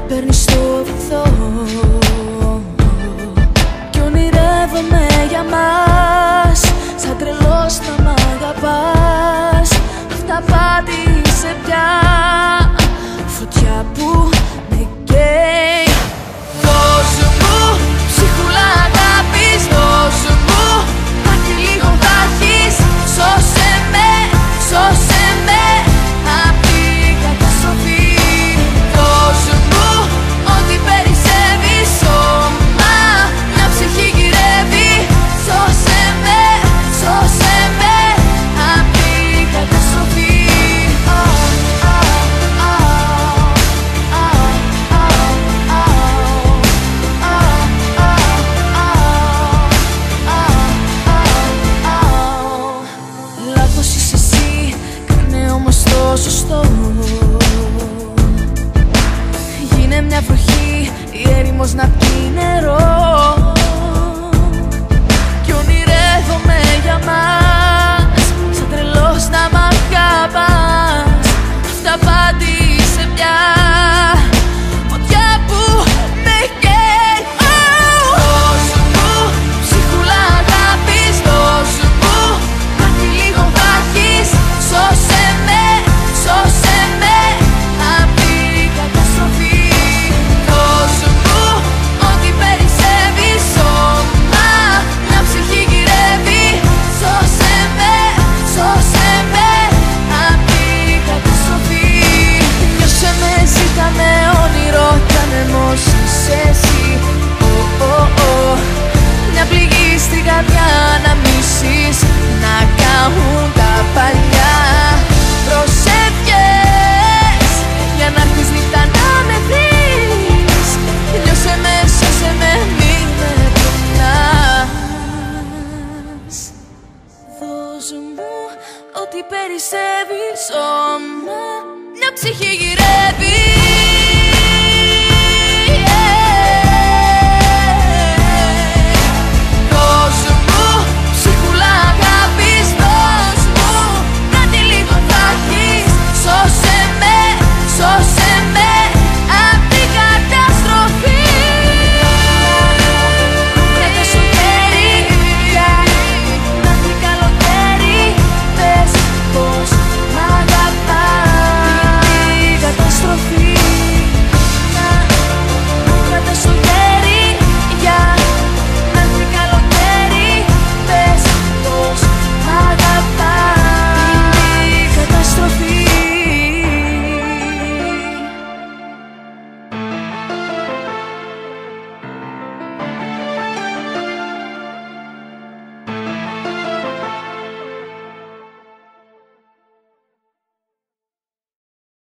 παίρνεις το βυθό κι ονειρεύομαι για μας. Σαν τρελός να μ' αγαπάς, αυταπάτη είσαι πια, φωτιά που με καίει. Δώσ' μου ψυχούλα αγάπης, δώσ' μου κάτι λίγο θα έχεις. Σώσε με, σώσε με απ' την καταστροφή. Δώσ' μου ό,τι περισσεύει, σώμα, μια ψυχή γυρεύει. Σώσε με, σώσε με απ' την καταστροφή. Λάθος είσαι εσύ, κάνε όμως το σωστό. Γίνε μια βροχή, η έρημος να πιει νερό κι ονειρεύομαι για μας. Σαν τρελός να μ' αγαπάς, αυταπάτη είσαι πια, φωτιά που με καίει. Δώσ' μου ψυχούλα αγάπης, δώσ' μου κάτι λίγο θα έχεις. Σώσε με, σώσε με απ' την καταστροφή. Δώσ' μου ό,τι περισσεύει, σώμα, μια ψυχή γυρεύει. Σώσε με, σώσε με απ' την καταστροφή. Νιώσε με, ζήτα με όνειρο κι ανεμός είσαι εσύ. Μια πληγή στην καρδιά να μισείς, να κάνουν τα παλιά προσευχές για να έρθεις νύχτα να με βρεις. Νιώσε με, σώσε με, μη με πονάς. Δώσ' μου ό,τι περισσεύει, σώμα, μια ψυχή γυρεύει.